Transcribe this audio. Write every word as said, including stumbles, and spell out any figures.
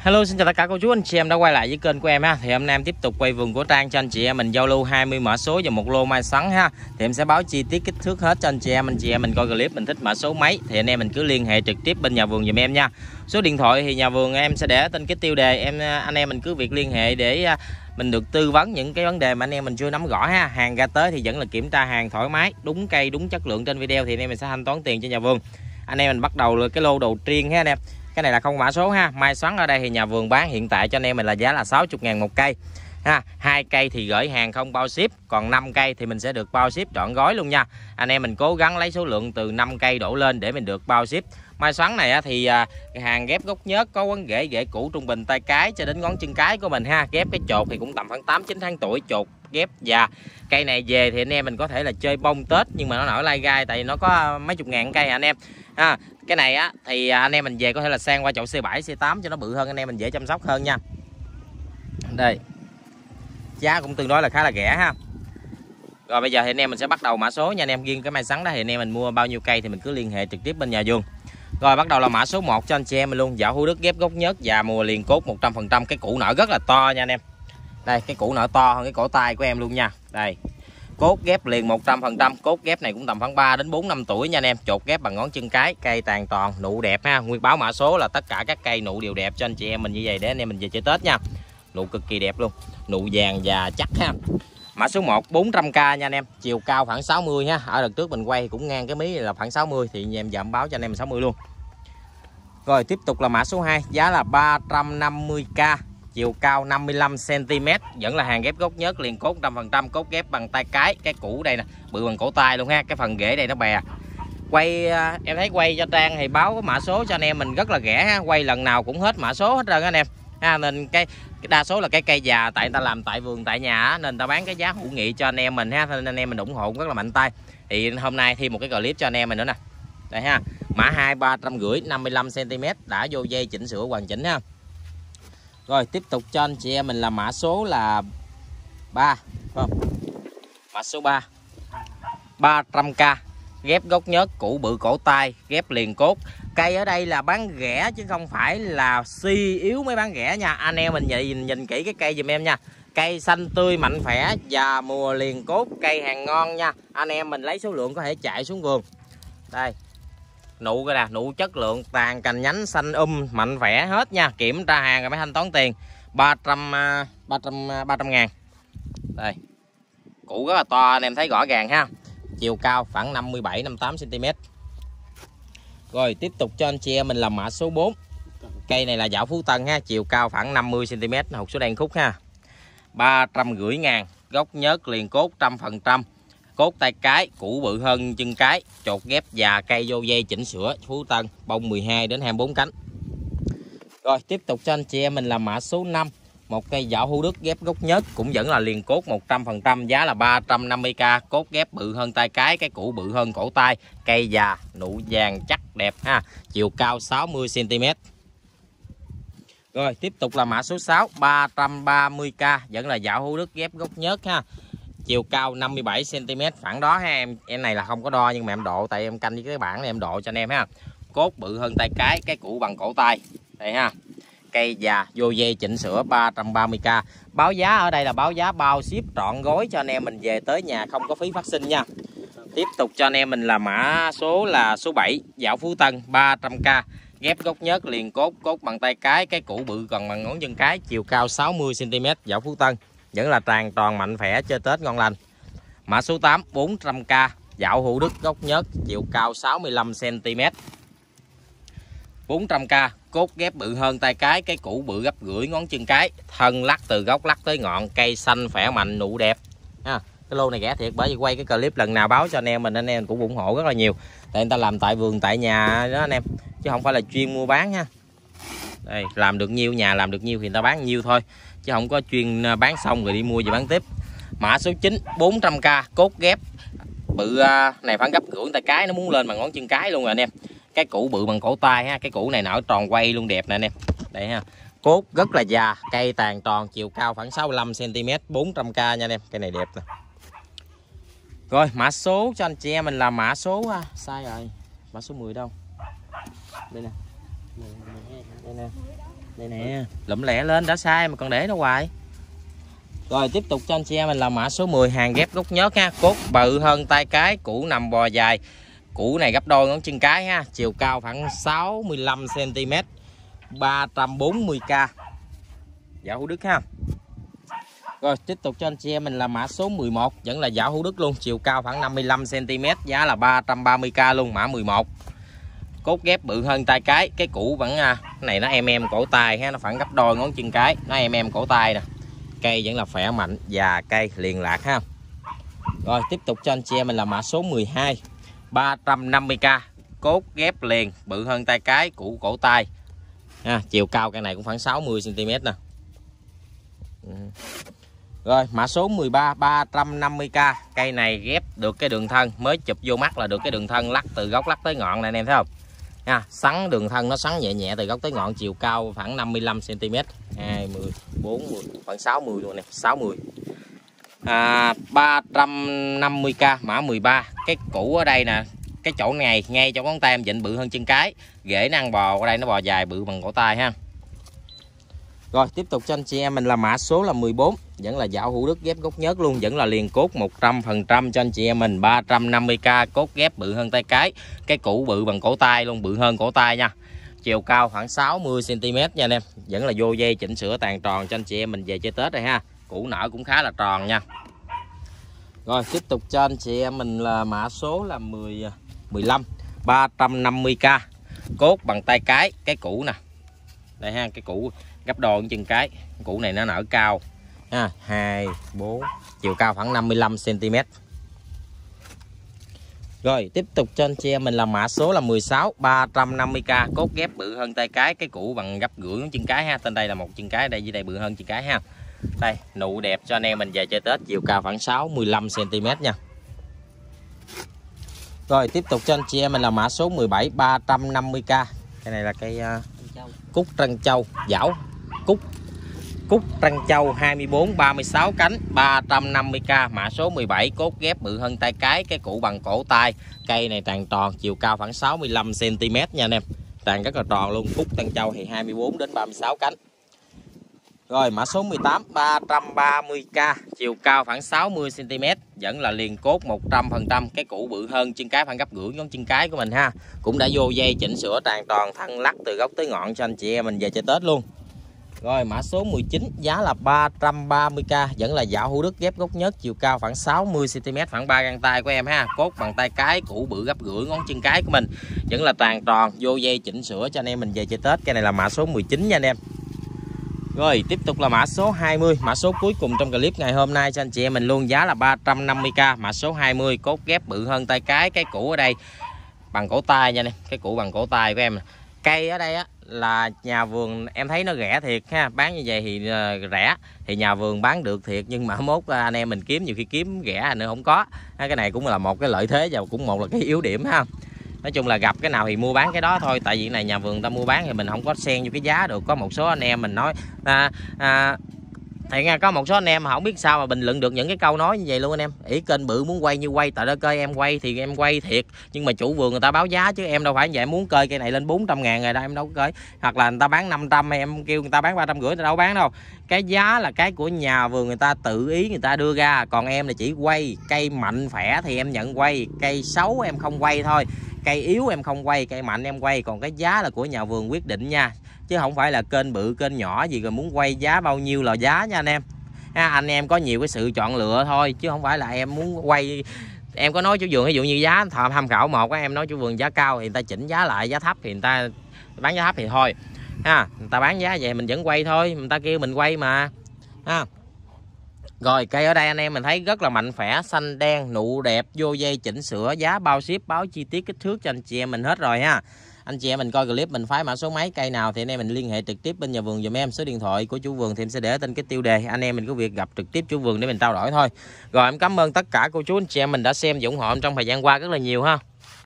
Hello, xin chào tất cả cô chú anh chị em đã quay lại với kênh của em ha. Thì hôm nay em tiếp tục quay vườn của Trang cho anh chị em mình giao lưu hai mươi mã số và một lô mai xoắn ha. Thì em sẽ báo chi tiết kích thước hết cho anh chị em anh chị em mình coi clip mình thích mã số mấy thì anh em mình cứ liên hệ trực tiếp bên nhà vườn giùm em nha. Số điện thoại thì nhà vườn em sẽ để trên cái tiêu đề, em anh em mình cứ việc liên hệ để mình được tư vấn những cái vấn đề mà anh em mình chưa nắm rõ ha. Hàng ra tới thì vẫn là kiểm tra hàng thoải mái, đúng cây đúng chất lượng trên video thì anh em mình sẽ thanh toán tiền cho nhà vườn. Anh em mình bắt đầu cái lô đầu tiên ha anh em. Cái này là không mã số ha. Mai xoắn ở đây thì nhà vườn bán hiện tại cho anh em mình là giá là sáu mươi ngàn một cây ha. Hai cây thì gửi hàng không bao ship, còn năm cây thì mình sẽ được bao ship trọn gói luôn nha. Anh em mình cố gắng lấy số lượng từ năm cây đổ lên để mình được bao ship. Mai xoắn này thì à, hàng ghép gốc nhớt, có quấn rễ, rễ cũ trung bình tay cái cho đến ngón chân cái của mình ha. Ghép cái chột thì cũng tầm khoảng tám chín tháng tuổi, chột ghép già. Cây này về thì anh em mình có thể là chơi bông Tết nhưng mà nó nổi lai gai tại nó có mấy chục ngàn cây anh em. À, cái này á thì anh em mình về có thể là sang qua chậu C bảy C tám cho nó bự hơn, anh em mình dễ chăm sóc hơn nha. Đây, giá cũng tương đối là khá là rẻ ha. Rồi bây giờ thì anh em mình sẽ bắt đầu mã số nha anh em. Riêng cái mai xoắn đó thì anh em mình mua bao nhiêu cây thì mình cứ liên hệ trực tiếp bên nhà vườn. Rồi bắt đầu là mã số một cho anh chị em mình luôn. Dạo Hữu Đức ghép gốc nhớt và mùa liền cốt một trăm phần trăm. Cái củ nở rất là to nha anh em. Đây, cái củ nở to hơn cái cổ tay của em luôn nha. Đây, cốt ghép liền một trăm phần trăm. Cốt ghép này cũng tầm khoảng ba đến bốn năm tuổi nha anh em. Chột ghép bằng ngón chân cái, cây tàn toàn, nụ đẹp ha. Nguyên báo mã số là tất cả các cây nụ đều đẹp cho anh chị em mình như vậy để anh em mình về chơi Tết nha. Nụ cực kỳ đẹp luôn, nụ vàng và chắc ha. Mã số một bốn trăm k nha anh em. Chiều cao khoảng sáu mươi ha. Ở đợt trước mình quay cũng ngang cái mí là khoảng sáu mươi thì anh em giảm báo cho anh em sáu mươi luôn. Rồi tiếp tục là mã số hai, giá là ba trăm năm mươi k, chiều cao năm mươi lăm xăng ti mét, vẫn là hàng ghép gốc nhớt liền cốt một trăm phần trăm, cốt ghép bằng tay cái, cái củ đây nè, bự bằng cổ tay luôn ha, cái phần rễ đây nó bè. Quay em thấy quay cho Trang thì báo mã số cho anh em mình rất là rẻ ha, quay lần nào cũng hết mã số hết trơn anh em. Ha, nên cái, cái đa số là cái cây già tại người ta làm tại vườn tại nhà á, nên người ta bán cái giá hữu nghị cho anh em mình ha, nên anh em mình ủng hộ rất là mạnh tay. Thì hôm nay thêm một cái clip cho anh em mình nữa nè. Đây ha, mã hai ba trăm rưỡi, năm mươi lăm xăng ti mét, đã vô dây chỉnh sửa hoàn chỉnh ha. Rồi tiếp tục cho anh chị em mình là mã số là ba, không? Mã số ba, ba trăm k, ghép gốc nhớt, củ bự cổ tay, ghép liền cốt. Cây ở đây là bán rẻ chứ không phải là suy yếu mới bán rẻ nha. Anh em mình nhìn, nhìn kỹ cái cây giùm em nha. Cây xanh tươi mạnh khỏe và mùa liền cốt, cây hàng ngon nha. Anh em mình lấy số lượng có thể chạy xuống vườn. Đây, nụ cái nè, nụ chất lượng, tàn cành nhánh xanh um mạnh khỏe hết nha. Kiểm tra hàng rồi mới thanh toán tiền. ba trăm ba trăm ngàn. Đây, củ rất là to anh em thấy rõ ràng ha. Chiều cao khoảng năm mươi bảy năm mươi tám xăng ti mét. Rồi tiếp tục cho anh chị em mình làm mã số bốn. Cây này là Dạo Phú Tân ha, chiều cao khoảng năm mươi xăng ti mét, hột số đen khúc ha. ba trăm rưỡi ngàn, gốc nhớt liền cốt một trăm phần trăm. Cốt tay cái, củ bự hơn chân cái, chột ghép già, cây vô dây chỉnh sửa, Phú Tân, bông mười hai đến hai mươi bốn cánh. Rồi tiếp tục cho anh chị em mình làm mã số năm. Một cây Dạo Hữu Đức ghép gốc nhớt, cũng vẫn là liền cốt một trăm phần trăm, giá là ba trăm năm mươi k, cốt ghép bự hơn tay cái, cái củ bự hơn cổ tay, cây già, nụ vàng chắc đẹp ha, chiều cao sáu mươi xăng ti mét. Rồi tiếp tục là mã số sáu, ba trăm ba mươi k, vẫn là Dạo Hữu Đức ghép gốc nhớt ha. Chiều cao năm mươi bảy xăng ti mét, phản đó ha em. Em này là không có đo nhưng mà em độ tại em canh với cái bảng này em độ cho anh em ha. Cốt bự hơn tay cái, cái củ bằng cổ tay. Đây ha. Cây già vô dây chỉnh sửa ba trăm ba mươi k. Báo giá ở đây là báo giá bao ship trọn gói cho anh em mình về tới nhà, không có phí phát sinh nha. Tiếp tục cho anh em mình là mã số là số bảy, Dạo Phú Tân ba trăm k, ghép gốc nhớt liền cốt, cốt bằng tay cái, cái củ bự còn bằng ngón chân cái, chiều cao sáu mươi xăng ti mét, Dạo Phú Tân, vẫn là tràn toàn mạnh khỏe chơi Tết ngon lành. Mã số tám, bốn trăm k, Dạo Hữu Đức gốc nhớt, chiều cao sáu mươi lăm xăng ti mét, bốn trăm k, cốt ghép bự hơn tay cái, cái củ bự gấp rưỡi ngón chân cái, thân lắc từ gốc lắc tới ngọn, cây xanh khỏe mạnh, nụ đẹp ha. Cái lô này rẻ thiệt, bởi vì quay cái clip lần nào báo cho anh em mình, anh em cũng ủng hộ rất là nhiều, tại người ta làm tại vườn tại nhà đó anh em, chứ không phải là chuyên mua bán ha. Đây, làm được nhiêu nhà làm được nhiêu thì người ta bán nhiêu thôi, chứ không có chuyên bán xong rồi đi mua về bán tiếp. Mã số chín, bốn trăm k, cốt ghép bự này khoảng gấp rưỡi tay cái, nó muốn lên bằng ngón chân cái luôn rồi anh em. Cái củ bự bằng cổ tay ha, cái củ này nở tròn quay luôn đẹp nè anh em. Đây ha. Cốt rất là già, cây tàn tròn, chiều cao khoảng sáu mươi lăm xăng ti mét, bốn trăm k nha anh em. Cây này đẹp nè. Rồi, mã số cho anh chị em mình là mã số sai rồi. Mã số mười đâu? Đây nè. Đây nè. Đây nè, lụm lẻ lên đã sai mà còn để nó hoài. Rồi tiếp tục cho anh chị em mình là mã số mười, hàng ghép gốc nhớt ha, cốt bự hơn tay cái, củ nằm bò dài. Củ này gấp đôi ngón chân cái ha, chiều cao khoảng sáu mươi lăm xăng ti mét, ba trăm bốn mươi k. Dạ Hữu Đức ha. Rồi tiếp tục cho anh chị em mình là mã số mười một, vẫn là dạo Hữu Đức luôn, chiều cao khoảng năm mươi lăm xăng ti mét, giá là ba trăm ba mươi k luôn, mã mười một. Cốt ghép bự hơn tay cái, cái củ vẫn cái này nó em em cổ tay ha, nó khoảng gấp đôi ngón chân cái, nó em em cổ tay nè. Cây vẫn là khỏe mạnh và cây liền lạc ha. Rồi tiếp tục cho anh chị em mình là mã số mười hai, ba trăm năm mươi k, cốt ghép liền bự hơn tay cái, củ cổ tay ha, chiều cao cây này cũng khoảng sáu mươi xăng ti mét nè. Rồi mã số mười ba, ba trăm năm mươi k, cây này ghép được cái đường thân, mới chụp vô mắt là được cái đường thân lắc từ gốc lắc tới ngọn này anh em thấy không nha, sắn đường thân nó sắn nhẹ nhẹ từ gốc tới ngọn, chiều cao khoảng năm mươi lăm xăng ti mét, hai mươi, bốn mươi, khoảng sáu mươi luôn nè, sáu mươi. À, ba trăm năm mươi k, mã mười ba. Cái củ ở đây nè, cái chỗ này ngay chỗ ngón tay em vịn bự hơn chân cái, rễ nó ăn bò, ở đây nó bò dài bự bằng cổ tay ha. Rồi tiếp tục cho anh chị em mình là mã số là mười bốn, vẫn là dạo Hữu Đức ghép gốc nhớt luôn, vẫn là liền cốt một trăm phần trăm cho anh chị em mình, ba trăm năm mươi k, cốt ghép bự hơn tay cái, cái củ bự bằng cổ tay luôn, bự hơn cổ tay nha. Chiều cao khoảng sáu mươi xăng ti mét nha anh em, vẫn là vô dây chỉnh sửa tàn tròn cho anh chị em mình về chơi Tết rồi ha. Củ nở cũng khá là tròn nha. Rồi tiếp tục cho anh chị em mình là mã số là mười, mười lăm, ba trăm năm mươi k, cốt bằng tay cái, cái củ nè. Đây ha, cái củ gấp đôi chân cái, củ này nó nở cao ha, hai, bốn, chiều cao khoảng năm mươi lăm xăng ti mét. Rồi tiếp tục cho anh chị em mình là mã số là mười sáu, ba trăm năm mươi k, cốt ghép bự hơn tay cái, cái củ bằng gấp rưỡi ngón chân cái ha, tên đây là một chân cái, đây dưới đây bự hơn chân cái ha. Đây nụ đẹp cho anh em mình về chơi Tết, chiều cao khoảng sáu mươi lăm xăng ti mét nha. Rồi tiếp tục cho anh chị em mình là mã số mười bảy, ba trăm năm mươi k, cái này là cây uh, cúc trân châu, dảo cúc cúc trân châu hai mươi bốn, ba mươi sáu cánh, ba trăm năm mươi k, mã số mười bảy, cốt ghép bự hơn tay cái, cái củ bằng cổ tay, cây này tràn tròn, chiều cao khoảng sáu mươi lăm xăng ti mét nha anh em, tràn rất là tròn luôn. Cúc trân châu thì hai mươi bốn đến ba mươi sáu cánh. Rồi mã số mười tám, ba trăm ba mươi k, chiều cao khoảng sáu mươi xăng ti mét, vẫn là liền cốt một trăm phần trăm, cái củ bự hơn chân cái khoảng gấp rưỡi ngón chân cái của mình ha. Cũng đã vô dây chỉnh sửa tràn tròn, thân lắc từ gốc tới ngọn cho anh chị em mình về chơi Tết luôn. Rồi mã số mười chín, giá là ba trăm ba mươi k, vẫn là dạo Hữu Đức ghép gốc nhớt, chiều cao khoảng sáu mươi xăng ti mét, khoảng ba gang tay của em ha. Cốt bằng tay cái, củ bự gấp rưỡi ngón chân cái của mình, vẫn là tràn tròn, vô dây chỉnh sửa cho anh em mình về chơi Tết. Cái này là mã số mười chín nha anh em. Rồi tiếp tục là mã số hai mươi, mã số cuối cùng trong clip ngày hôm nay cho anh chị em mình luôn, giá là ba trăm năm mươi k, mã số hai mươi, cốt ghép bự hơn tay cái, cái củ ở đây bằng cổ tay nha nè, cái củ bằng cổ tay của em. Cây ở đây á là nhà vườn em thấy nó rẻ thiệt ha, bán như vậy thì uh, rẻ thì nhà vườn bán được thiệt, nhưng mà mốt uh, anh em mình kiếm nhiều khi kiếm rẻ nữa không có. Cái này cũng là một cái lợi thế và cũng một là cái yếu điểm ha. Nói chung là gặp cái nào thì mua bán cái đó thôi, tại vì này nhà vườn người ta mua bán thì mình không có xen vô cái giá được. Có một số anh em mình nói à, à, thì nghe có một số anh em mà không biết sao mà bình luận được những cái câu nói như vậy luôn anh em. Ỷ kênh bự muốn quay như quay, tại đất ơi em quay thì em quay thiệt, nhưng mà chủ vườn người ta báo giá chứ em đâu phải vậy. Muốn cơi cây này lên bốn trăm ngàn rồi đó em đâu có cơi, hoặc là người ta bán năm trăm em kêu người ta bán ba trăm rưỡi, người ta đâu bán đâu. Cái giá là cái của nhà vườn người ta tự ý người ta đưa ra, còn em là chỉ quay cây mạnh khỏe thì em nhận quay, cây xấu em không quay thôi, cây yếu em không quay, cây mạnh em quay, còn cái giá là của nhà vườn quyết định nha, chứ không phải là kênh bự kênh nhỏ gì rồi muốn quay giá bao nhiêu là giá nha anh em. Ha, anh em có nhiều cái sự chọn lựa thôi, chứ không phải là em muốn quay. Em có nói chủ vườn ví dụ như giá tham khảo một, em nói chủ vườn giá cao thì người ta chỉnh giá lại, giá thấp thì người ta bán giá thấp thì thôi ha, người ta bán giá vậy mình vẫn quay thôi, người ta kêu mình quay mà ha. Rồi cây ở đây anh em mình thấy rất là mạnh khỏe, xanh đen, nụ đẹp, vô dây chỉnh sửa, giá bao ship, báo chi tiết kích thước cho anh chị em mình hết rồi ha. Anh chị em mình coi clip mình phái mã số máy cây nào thì anh em mình liên hệ trực tiếp bên nhà vườn giùm em. Số điện thoại của chủ vườn thì em sẽ để trên cái tiêu đề, anh em mình có việc gặp trực tiếp chủ vườn để mình trao đổi thôi. Rồi em cảm ơn tất cả cô chú anh chị em mình đã xem và ủng hộ em trong thời gian qua rất là nhiều ha.